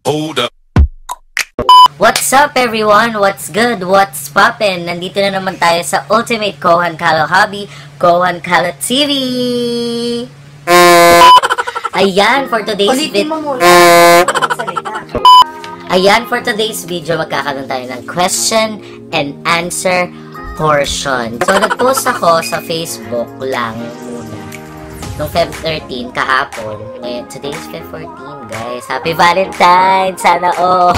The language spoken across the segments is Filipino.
Hold up. What's up everyone? What's good? What's poppin'? Nandito na naman tayo sa Ultimate Kohankalo Hobby, KOHANKaloTV! Ayan, for today's video... Ayan, for today's video, magkakaroon tayo ng question and answer portion. So, nag-post ako sa Facebook lang muna. Noong Feb 13, kahapon. Ngayon, today's Feb 14, guys. Happy Valentine's! Sana all!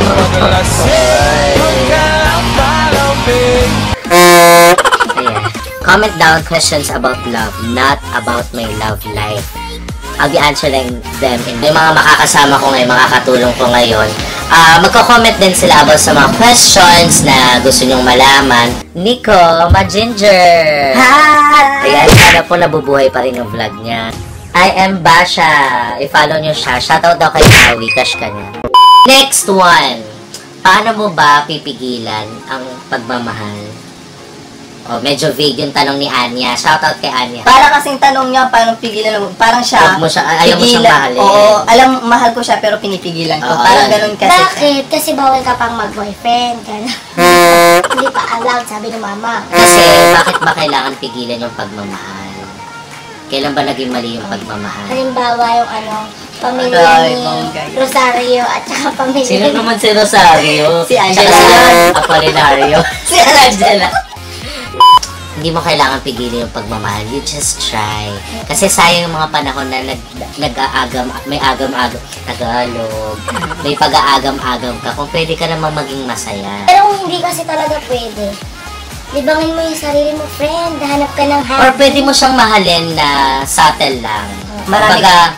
Ayan. Comment down questions about love, not about my love life. I'll be answering them. Yung mga makakasama ko ngayon, makakatulong ko ngayon. Magko-comment din sila about sa mga questions na gusto nyong malaman. Nico, MaGinger! Hi! Ayan, sana po nabubuhay pa rin yung vlog niya. IamBasha! I-follow nyo siya. Shoutout daw kay Maui, cash ka niya. Next one! Paano mo ba pipigilan ang pagmamahal? Oh, medyo vague yung tanong ni Anya. Shoutout kay Anya. Para kasing tanong niya, paano pigilan mo? Parang siya, ayaw mo siyang mahalin. Oo, mahal ko siya pero pinipigilan ko. Parang ganun kasi. Bakit? Kasi bawal ka pang mag-boyfriend. Hindi pa allowed, sabi ng mama. Kasi, bakit ba kailangan pigilan yung pagmamahal? Kailan ba naging mali yung pagmamahal? Halimbawa yung pamilya ni Rosario at saka pamilya Sino naman si Rosario? Si Angela. Si Apolinario. Si Angela. Hindi mo kailangan pigilin yung pagmamahal. You just try. Kasi sayang yung mga panahon na may agam-agam, Tagalog, may pag-aagam-agam ka, kung pwede ka namang maging masaya. Pero kung hindi kasi talaga pwede, libangin mo yung sarili mo, friend. Hanap ka ng happy. Or pwede mo siyang mahalin na subtle lang. Kumbaga,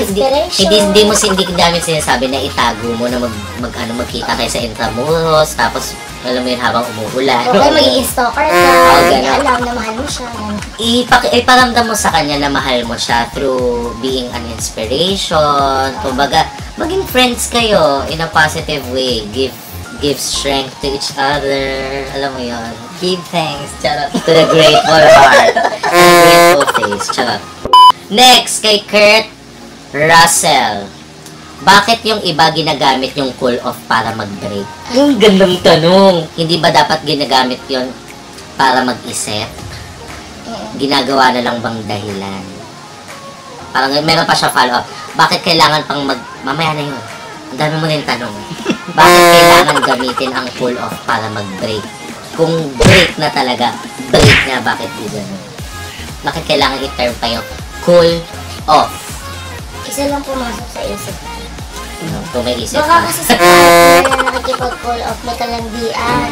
hindi namin sinasabi na itago mo na magkita kayo sa intramuros, tapos alam mo yun habang umuulan. Okay, magiging stalker ka, hindi alam na mahal mo siya. Iparamdam mo sa kanya na mahal mo siya through being an inspiration. Kumbaga, maging friends kayo in a positive way. Give strength to each other. Alam mo yun. Give thanks. Charot. To the grateful heart. To the grateful face. Charot. Next, kay Kurt Russell. Bakit yung iba ginagamit yung cool off para mag-break? Ang gandang tanong. Hindi ba dapat ginagamit yon para mag-isip? Ginagawa na lang bang dahilan? Parang meron pa siya follow-up. Bakit kailangan pang mamaya na yun. Ang dami mo na yung tanong. Bakit kailangan gamitin ang cool off para mag-break? Kung break na talaga, break na, bakit di gano'n? Bakit kailangan i-term pa yung cool off? Isa lang pumasok sa isip. Kung may isip baka kasi sa partner na nakikipag-call off, may kalandian.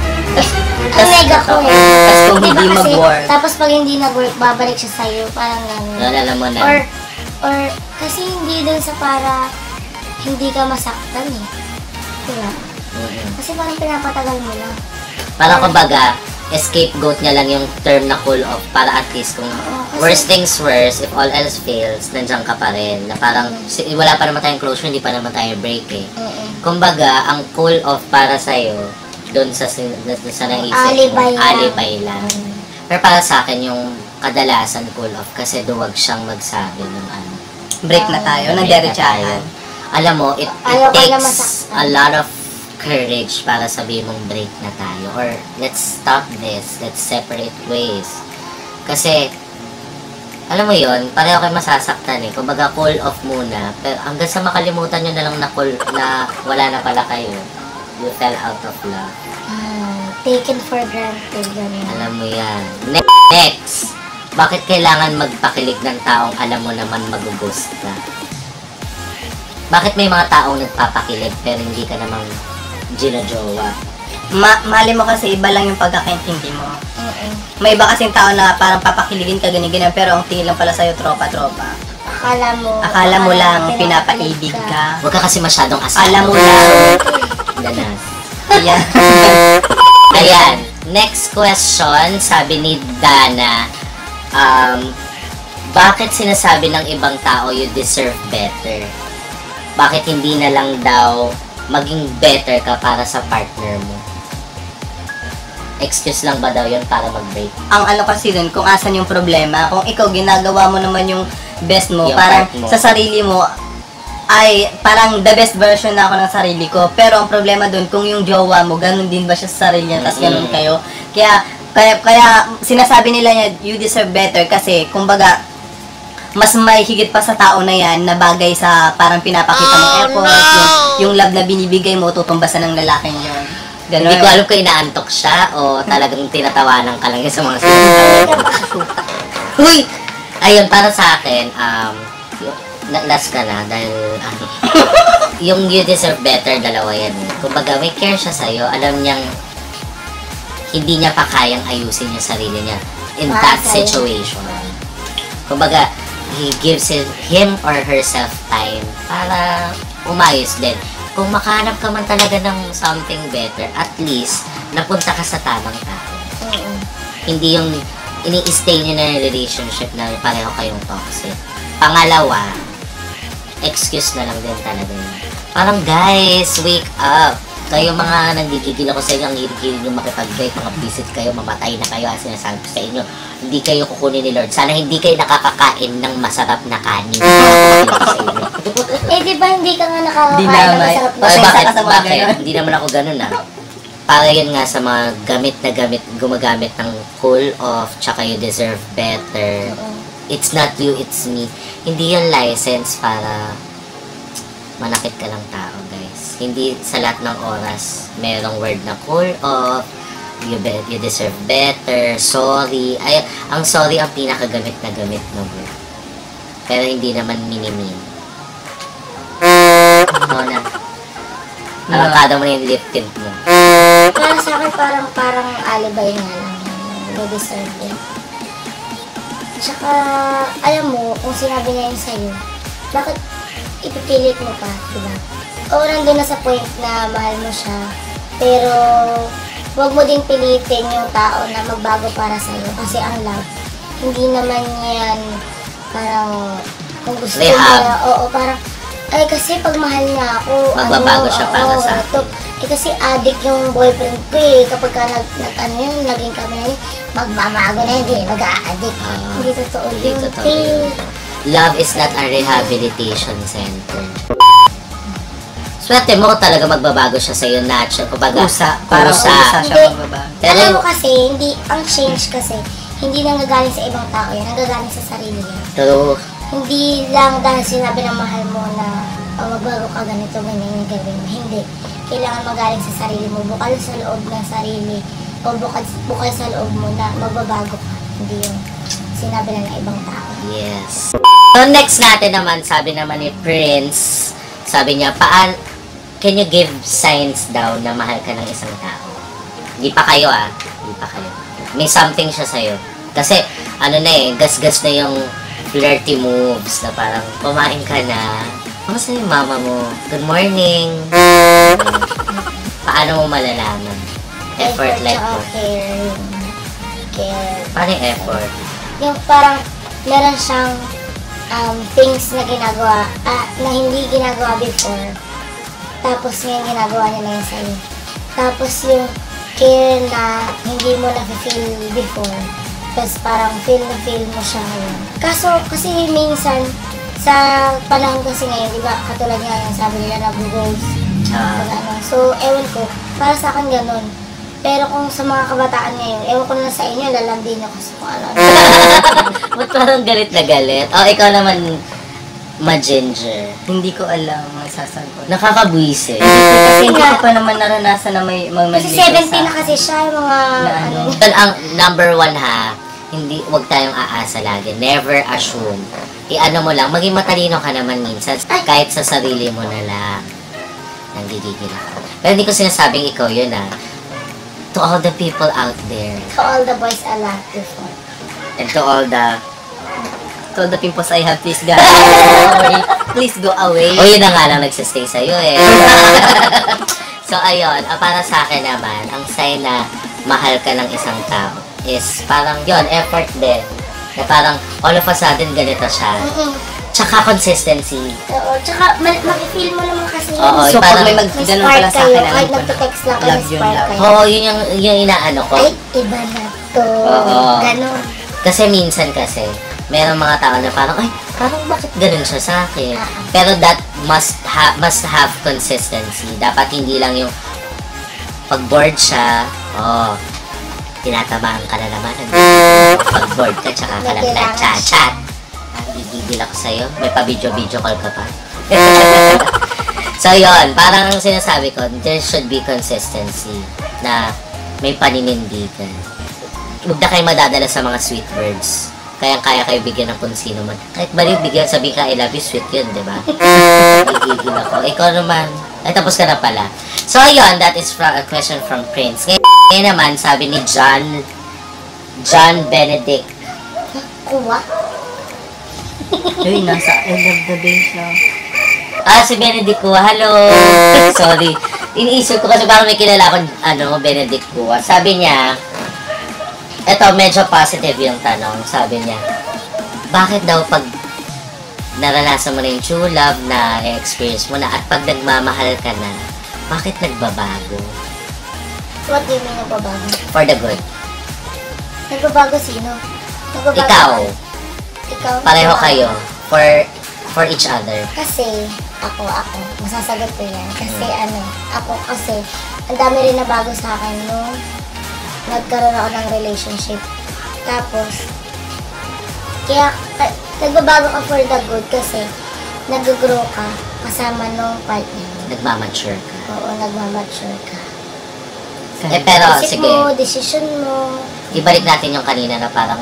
Ang mega ko eh. Tapos kung hindi mag-work. Tapos pag hindi nag-work, babalik siya sa'yo. Parang gano'n. Alam mo na. Or kasi hindi dun sa para hindi ka masaktan eh. Diba? Kasi parang pinapatagal mo lang. Parang kumbaga, scapegoat niya lang yung term na cool off para at least kung worst things worst, if all else fails, nandiyan ka pa rin. Na parang wala pa naman tayong closure, hindi pa naman tayo break eh. Kumbaga, ang cool off para sa'yo, doon sa naisip mo, alibay lang. Pero para sa akin, yung kadalasan cool off kasi duwag siyang magsabi ng break na tayo, nagdiretsahan. Alam mo, it takes a lot of courage para sabihin mong break na tayo or let's stop this, let's separate ways. Kasi alam mo yon, pareho kayo masasaktan eh. Kumbaga call off muna, pero hanggang sa makalimutan nyo na lang na wala na pala kayo, you fell out of love. Taken for granted. Alam mo yan. Next, bakit kailangan magpakilig ng taong alam mo naman mag-ghost ka? Bakit may mga taong nagpapakilig pero hindi ka namang ginajowa? Mali mo kasi iba lang yung pagkakaintindi mo. May iba kasing tao na parang papakiligin ka ganyan-ganyan pero ang tingin lang pala sa'yo tropa-tropa. Akala mo lang pinapaibig ka. Huwag ka kasi masyadong asal. Alam mo lang. Danas. Ayan. Ayan. Next question, sabi ni Dana, bakit sinasabi ng ibang tao you deserve better? Bakit hindi na lang daw maging better ka para sa partner mo? Excuse lang ba daw yun para mag-break? Ang kasi dun, kung asan yung problema, kung ikaw ginagawa mo naman yung best mo, yung parang mo. sa sarili mo, ay parang the best version na ako ng sarili ko. Pero ang problema dun, kung yung jowa mo, ganun din ba siya sa sarili niya, tas ganun kayo. Kaya sinasabi nila niya, you deserve better kasi, kumbaga, mas may higit pa sa tao na yan na bagay sa parang pinapakita mong effort, yung love na binibigay mo, tutumbasan ng lalaking yun. Ganun. Hindi ko alam kung inaantok siya o talagang tinatawanan ka lang yun sa mga sinasabi. Uy! Ayun, para sa akin, last ka na dahil yung you deserve better, dalawa yan. Kumbaga, may care siya sa'yo. Alam niyang hindi niya pa kayang ayusin yung sarili niya in that situation. Kumbaga, he gives him or herself time para umayos din. Kung makahanap ka man talaga ng something better, at least, napunta ka sa tamang tao. Hindi yung ini-stay niyo na relationship na pareho kayong toxic. Pangalawa, excuse na lang din talaga yun. Parang guys, wake up. Kayo mga nanggigigil ako sa inyo, ang hilig-hilig nyo makipag-break, mga visit kayo, mamatay na kayo, as sinasabi ko sa inyo, hindi kayo kukunin ni Lord. Sana hindi kayo nakakakain ng masarap na kanin. Di ba hindi ka nga nakakakain ng masarap na kanin? Bakit? Hindi naman ako ganun Para yun nga sa mga gumagamit ng cool off, tsaka you deserve better. It's not you, it's me. Hindi yung license para manakit ka lang tao, guys. Hindi sa lahat ng oras merong word na cool off, you deserve better, sorry. Ay, ang sorry ang pinakagamit na gamit na word. Pero hindi naman minimin. Oo na. Nakakada mo na yung lip tint mo. Para sa akin, parang alibay nga lang. You deserve it. Tsaka, alam mo, kung sinabi niya yun sa'yo, bakit ipipilit mo pa, diba? Oo, nandun na sa point na mahal mo siya, pero huwag mo din pilitin yung tao na magbago para sa'yo. Kasi ang love, hindi naman yan parang, kung gusto niya, parang, ay kasi pag mahal niya ako, magbabago siya para sa akin. Kasi addict yung boyfriend ko kapag ka naging kami na magmamago na hindi, mag-a-addict. Hindi totoo yun. Love is not a rehabilitation center. Swerte mo talaga magbabago siya sa'yo, natural. Kusa siya magbabago. Alam mo kasi, ang change kasi, hindi nanggagaling sa ibang tao yan, nanggagaling sa sarili yan. True. Hindi lang dahil sinabi ng mahal mo na magbago ka ganito, ganyan yung gawin mo. Hindi. Kailangan magaling sa sarili mo, bukal sa loob ng sarili, o bukal sa loob mo na magbabago ka. Hindi yung sinabi lang ng ibang tao. Yes. So next natin naman, sabi naman ni Prince, sabi niya, can you give signs daw na mahal ka ng isang tao? Hindi pa kayo hindi pa kayo. May something siya sa'yo. Kasi, gas-gas na yung flirty moves na parang kumain ka na. Kamusta yung mama mo? Good morning. Paano mo malalaman? Effort like mo. Care. Paano yung effort? Yung parang meron siyang things na ginagawa, na hindi ginagawa before. Tapos yung ginagawa niya na yun sa'yo. Tapos yung care na hindi mo na-feel before. Tapos parang feel mo siya ngayon. Kaso kasi minsan, sa panahon kasi ngayon, di ba, katulad nga yung sabi nila nag-goals. So, ewan ko, para sa akin ganun. Pero kung sa mga kabataan ngayon, ewan ko na sa inyo, lalambin nyo kasi kung ano. Ba't parang galit na galit? Ikaw naman, MaGinger. Hindi ko alam ang sasagot. Nakakabwise. Kasi hindi ko pa naman naranasan na may kasi 17 na kasi siya, yung mga Ang number 1 wag tayong aasa lagi. Never assume. I-ano mo lang, maging matalino ka naman minsan. Kahit sa sarili mo na lang. Nanggigigil ako. Pero hindi ko sinasabing ikaw yun To all the people out there. To all the boys I loved before. And to all the pimples I have, please go away. Please go away. Yun na nga lang nagsistay sa'yo So ayun, para sa akin naman, ang sign na mahal ka ng isang tao is parang yun, effort din. Na parang all of a sudden ganito siya. Tsaka consistency. Oo, tsaka mag-feel mo naman kasi so pag may ganun pala sa akin, kahit nagte-text lang kayo, spark kayo. Yun yung inaano ko. Ay, iba na to. Ganon. Kasi minsan merong mga tao na parang, parang bakit ganun siya sa akin? Pero that must have consistency. Dapat hindi lang yung pag bored siya, tinatamaan ka na naman. Pag bored ka, tsaka ka lang nag-chat. Gigigil ako sa'yo. May pa-video-video call ka pa. So, yun. Parang ang sinasabi ko, there should be consistency na may paninindigan. Huwag na kayo madadala sa mga sweet words. Kaya kayo bigyan ng kung sino man. Kahit baliw, bigyan, sabihin ka, I love you, sweet yun, di ba? Gigigil ako. Ikaw naman. Ay, tapos ka na pala. So, yun. That is a question from Prince. Ngayon naman, sabi ni John Benedict. Kuha? Uy, nasa end of the day siya. Si Benedict Kuha. Hello. Sorry. Iniisip ko kasi parang may kilala akong, Benedict Kuha. Sabi niya, eto, medyo positive yung tanong. Sabi niya, bakit daw pag naranasan mo na yung true love na experience mo na at pag nagmamahal ka na, bakit nagbabago? What do you mean nagbabago? For the good. Nagbabago sino? Nagbabago Ikaw. Ikaw? Pareho kayo. For each other. Kasi, ako, masasagot ko yan. Kasi kasi, ang dami rin na bago sa akin nung nagkaroon ako ng relationship. Tapos, kaya, nagbabago ka for the good kasi, nag-grow ka kasama nung partner. Nagmamature ka. Oo, nagmamature ka. Pero, Isip sige. mo, decision mo. Ibalik natin yung kanina na parang,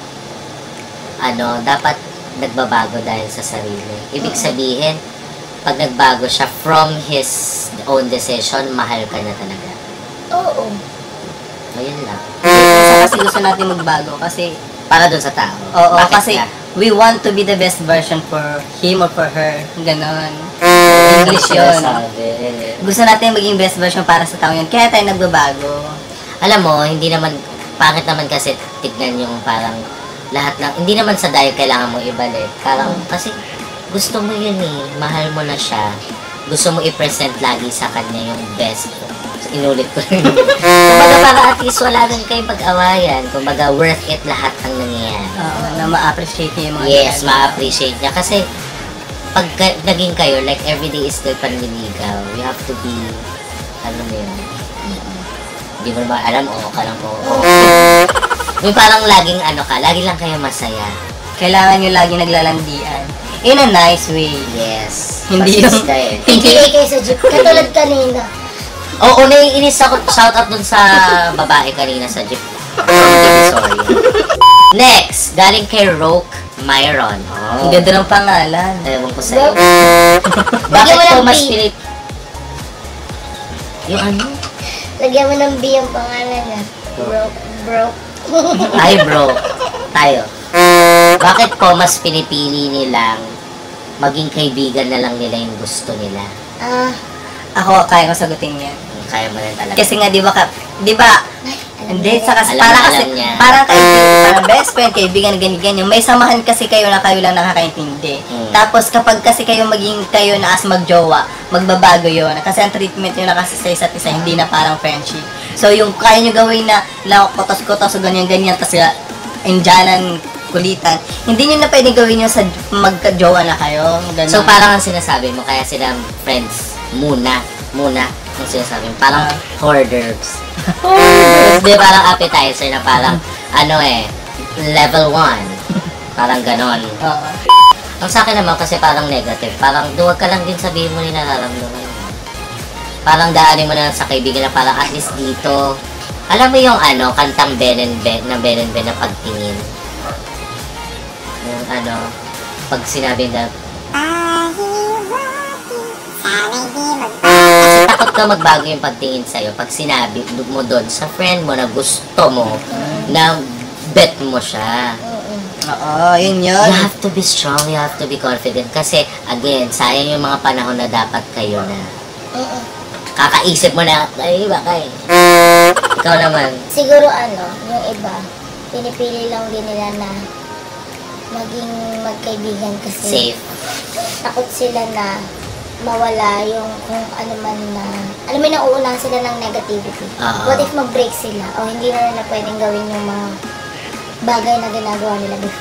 dapat nagbabago dahil sa sarili. Ibig sabihin, pag nagbago siya from his own decision, mahal ka na talaga. Oo. Ayun lang. Kasi gusto natin magbago kasi Para dun sa tao. oo, Bakit kasi ka? we want to be the best version for him or for her. Ganon. English Ano yun. sinasabi? Gusto natin maging best version para sa tao yun. Kaya tayo nagbabago. Alam mo, hindi naman, pangit naman kasi tignan yung parang lahat ng, hindi naman sa dahil kailangan mo ibalik. Parang, kasi gusto mo yun eh, mahal mo na siya. Gusto mo i-present lagi sa kanya yung best. Inulit ko rin. Kumbaga para at least wala rin kayong pag-awayan. Kumbaga worth it lahat ang nangyayari. Oo, na ma-appreciate niya yung mga Yes, ma-appreciate niya. Kasi pag naging kayo, like everyday is still panliligaw. You have to be, ano mo yun, hindi mo naman alam, ka lang May parang laging lagi lang kayo masaya. Kailangan nyo lagi naglalandian. In a nice way. Yes. Hindi Pasis yung- ka eh. Pipili kayo sa jeep. Katulad kanina. Oo, naiinis ako. Shout out dun sa babae kanina sa jeep. Sorry. Next, galing kay Roke Myron. Ang ganda ng pangalan. Ewan ko sa'yo. Lagyan Bakit mo ko ng mas B. pilit? Yung Lagyan mo ng B ang pangalan niya. Broke. Ay bro, tayo. Bakit ko mas pinipili nilang maging kaibigan na lang nila yung gusto nila? Ako, kaya ko sagutin yan. Kaya mo rin talaga. Kasi nga, di ba, hindi, sa kasi, Alam niya. parang best friend, kaibigan, ganyan. May samahan kasi kayo na kayo lang nakakaintindi. Tapos, kapag kasi kayo maging kayo na as magjowa, magbabago yun. Kasi ang treatment nyo na kasi sa isa't isa, hindi na parang friendship. So, yung kaya nyo gawin na kotos-kotos o ganyan-ganyan, tapos indyanan, kulitan, hindi nyo na pwedeng gawin yun sa magka-jowa na kayo. Ganun. So parang ang sinasabi mo, kaya silang friends muna, ang sinasabi mo. Parang hoarders. Di parang appetizer na parang, level 1. Parang ganon. Oo. Ang sa akin naman kasi parang negative. Parang duwag ka lang din sabihin mo yung nararamdaman mo. Parang daanin mo na lang sa kaibigan na parang at least dito. Alam mo yung kantang Ben and Ben na pagtingin. Yung pag sinabi na, kasi takot ka magbago yung pagtingin sa'yo pag sinabi mo doon sa friend mo na gusto mo, na bet mo siya. Oo, yun yun. You have to be strong, you have to be confident. Kasi, again, sayang yung mga panahon na dapat kayo na. Kakaisip mo na, ay, baka eh. Ikaw naman. Siguro yung iba, pinipili lang din nila na maging magkaibigan kasi Safe. takot sila na mawala yung kung ano man na, alam mo, nauunahan sila ng negativity. What if mag-break sila o hindi na nila pwedeng gawin yung mga bagay na ginagawa nila before?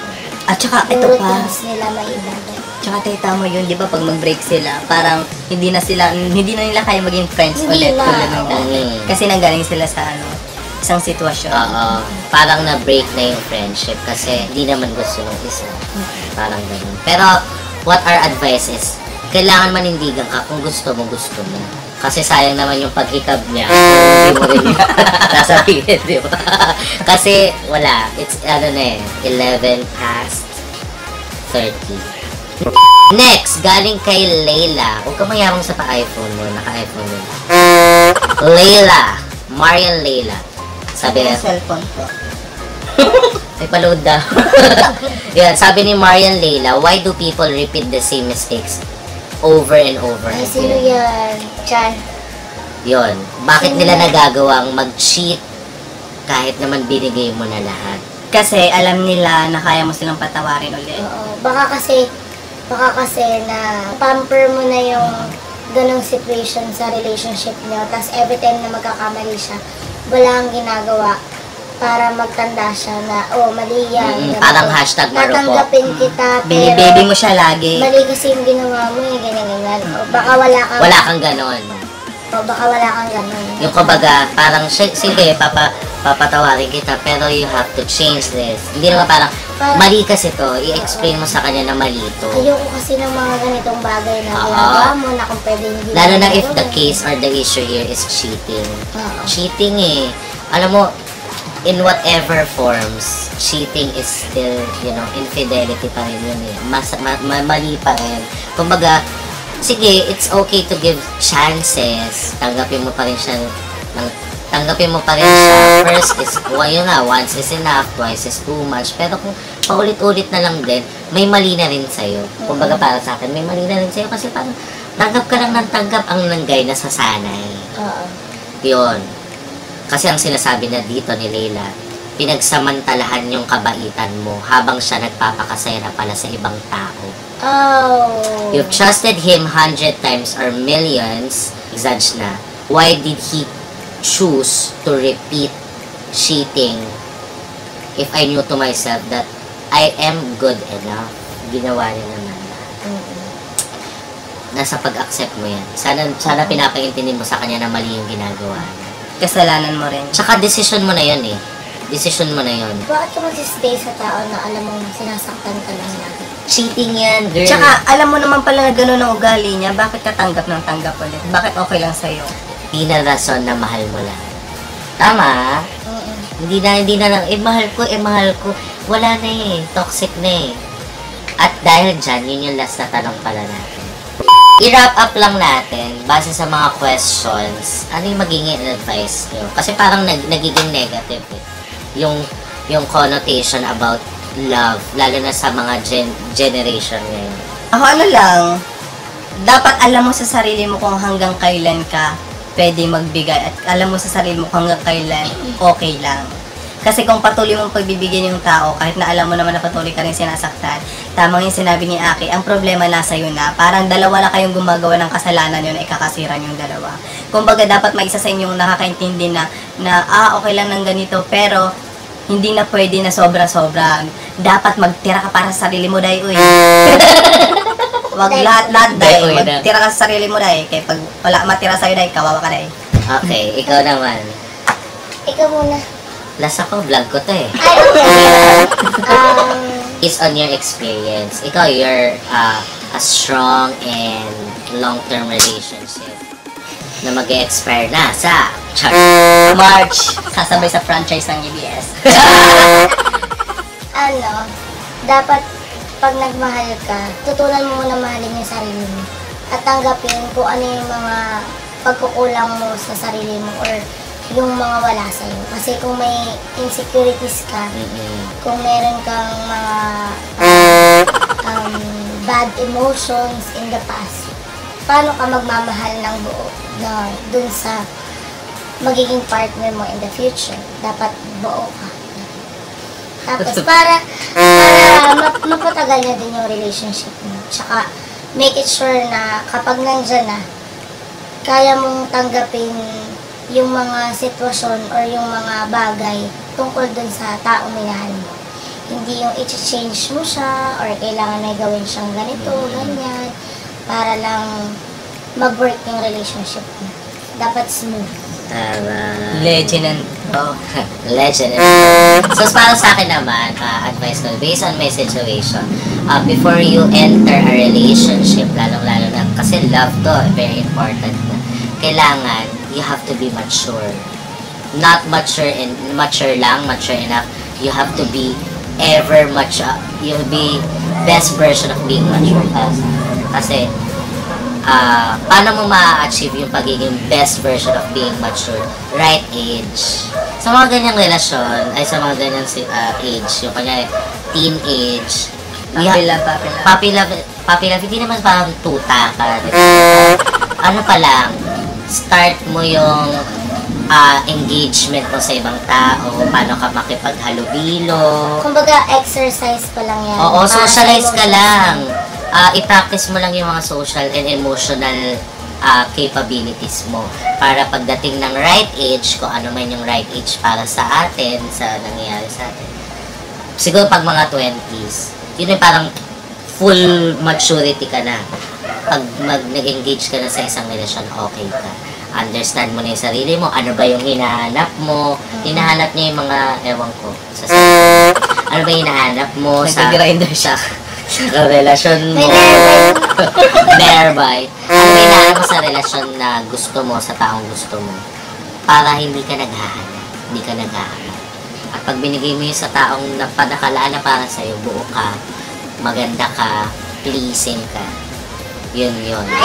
At saka, ito yung pa. routines nila maibagay. Tsaka tama yun, di ba pag mag-break sila, parang hindi na nila kaya maging friends Hindi ulit na. tulad ng dati. Kasi nanggaling sila sa isang sitwasyon. Oo. Parang na-break na yung friendship kasi hindi naman gusto ng isa. Parang ganun. Pero, what our advice is, kailangan manindigan ka kung gusto mo. Kasi sayang naman yung paghikab niya. Hindi mo rin sasabihin, di ba? Kasi, wala. It's, 11 past 30. Next, galing kay Layla. Huwag ka mayarong sa pa-iPhone mo. Naka-iPhone mo. Layla. Marian Layla. Sabi Yung cellphone ko. ay paload daw. Yan, sabi ni Marian Layla, why do people repeat the same mistakes over and over Ay, again? sino yan? Chan. Yun. Bakit nila nagagawang mag-cheat kahit naman binigay mo na lahat? Kasi alam nila na kaya mo silang patawarin ulit. Oo. Baka kasi na pamper mo na yung ganong situation sa relationship niyo. Tapos every time na magkakamali siya, wala kang ginagawa para magtanda siya na, oh, mali yan. Parang hashtag Marupo. Tatanggapin kita, pero Bini-baby mo siya lagi. mali kasi yung ginawa mo, ganyan. O baka wala kang ganon. Yung kumbaga, parang, sige, papatawarin kita, pero you have to change this. Hindi naman parang, mali kasi to, i-explain mo sa kanya na mali to. Ayoko kasi ng mga ganitong bagay na Oo. ginagawa mo na kung pwede hindi. Lalo na if the case or the issue here is cheating. Oo. Cheating alam mo, in whatever forms, cheating is still, infidelity pa rin yun mali pa rin. Kumbaga, sige, it's okay to give chances. Tanggapin mo pa rin siya. First is, once is enough, twice is too much. Pero kung paulit-ulit na lang din, may mali na rin sa'yo. Kumbaga para sa akin, may mali na rin sa'yo kasi parang tanggap ka lang ng tanggap ang nanggay na sasanay. Oo. Yun. Kasi ang sinasabi na dito ni Layla, pinagsamantalahan yung kabaitan mo habang siya nagpapakasaya na pala sa ibang tao. Oh. You've trusted him 100 times or millions, exage na. Why did he choose to repeat cheating if I knew to myself that I am good enough? Ginawa niya naman. Nasa pag-accept mo yan. Sana pinapaintindi mo sa kanya na mali yung ginagawa niya. Kasalanan mo rin. Tsaka decision mo na yun Decision mo na yun. Bakit ka magsistay sa tao na alam mo sinasaktan ka lang lagi? Cheating yan, girl. Tsaka, alam mo naman pala na gano'n ang ugali niya, bakit ka tanggap ng tanggap ulit? Bakit okay lang sa'yo? Di na rason na mahal mo lang. Tama? Hindi na lang, mahal ko. Wala na toxic na At dahil dyan, yun yung last na tanong pala natin. I-wrap up lang natin, base sa mga questions, ano yung magiging advice nyo? Kasi parang nagiging negative yung connotation about love, lalo na sa mga generation ngayon. Ako lang, dapat alam mo sa sarili mo kung hanggang kailan ka pwede magbigay at alam mo sa sarili mo kung hanggang kailan okay lang. Kasi kung patuloy mong pagbibigyan yung tao, kahit na alam mo naman na patuloy ka rin sinasaktan, tamang yung sinabi ni Aki, ang problema nasa yun na, parang dalawa na kayong gumagawa ng kasalanan yun, ay kakasiran yung dalawa. Kumbaga dapat may isa sa inyong nakakaintindi na okay lang ng ganito, pero hindi na pwede na sobra-sobra. Dapat magtira ka para sa sarili mo, day, uy. Wag lahat, day. Magtira ka sa sarili mo, day. Kaya pag wala matira sa'yo, day, kawawa ka, day. Okay, ikaw naman. Ikaw muna. Last ako, vlog ko to Ay, okay. Based on your experience, ikaw, you're a strong and long-term relationship na mag-expire na sa March, sasabay sa franchise ng EBS. Dapat pag nagmahal ka, tutunan mo muna mahalin yung sarili mo. At tanggapin kung ano yung mga pagkukulang mo sa sarili mo or yung mga wala sa'yo. Kasi kung may insecurities ka, kung meron kang mga bad emotions in the past, paano ka magmamahal ng buo na dun sa magiging partner mo in the future? Dapat buo ka. Tapos para mapatagal na din yung relationship mo. Tsaka make it sure na kapag nandyan na, kaya mong tanggapin yung mga sitwasyon or yung mga bagay tungkol dun sa taong minahal mo. Hindi yung i-change mo siya or kailangan may gawin siyang ganito, ganyan. Para lang mag-work yung relationship mo. Dapat smooth. Legend. Legend. So, para sa akin naman, advice ko, based on my situation, before you enter a relationship, lalong-lalo na, kasi love to, very important na, kailangan, you have to be mature. Not mature enough. You have to be ever mature. You'll be best version of being mature. Kasi, paano mo ma-achieve yung pagiging best version of being mature? Right age. Sa mga ganyang relasyon, ay sa mga ganyang age, yung kanya teenage, puppy love, hindi naman parang tuta, ano pa lang, start mo yung engagement mo sa ibang tao, paano ka makipaghalubilo. Kumbaga, exercise pa lang yan. Oo, socialize ka lang. I-practice mo lang yung mga social and emotional capabilities mo. Para pagdating ng right age, kung ano man yung right age para sa atin, sa nangyayari sa atin. Siguro pag mga 20s, yun yung parang full maturity ka na. Pag nag-engage ka na sa isang relasyon, okay ka. Understand mo na yung sarili mo, ano ba yung hinahanap mo. Hinahanap niya yung mga, ewan ko, sa sarili. Ano ba yung hinahanap mo sa relasyon mo. Nearby. Ano ba yung hinahanap mo sa relasyon na gusto mo, sa taong gusto mo. Para hindi ka naghahanap. At pag binigay mo yun sa taong napadakalaan na para sa'yo, buo ka, maganda ka, pleasing ka. Yun.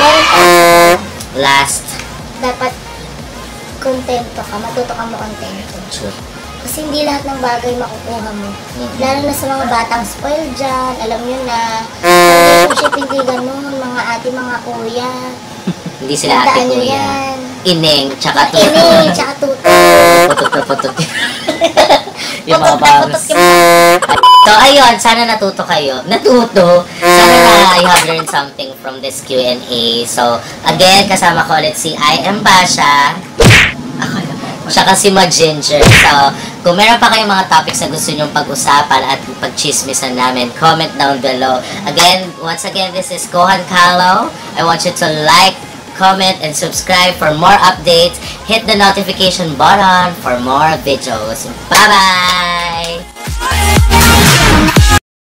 Last, dapat kontento ka, matuto ka mo kontento. sure. Kasi hindi lahat ng bagay makukuha mo. Lalo na sa mga batang spoiled dyan, alam nyo na, relationship hindi ganun, mga ate, mga kuya. Hindi sila ate kuya. Ineng, tsaka tuto. Ineng, tsaka tuto. Putot. Yung mga bangs. So, ayun, sana natuto kayo. Sana na you have learned something from this Q&A. So, again, kasama ko ulit si IamBasha. Tsaka si MaGinger. So, kung meron pa kayong mga topics na gusto nyong pag-usapan at pag-chismisan namin, comment down below. Again, once again, this is KOHANKALO. I want you to like, comment, and subscribe for more updates. Hit the notification button for more videos. Bye-bye!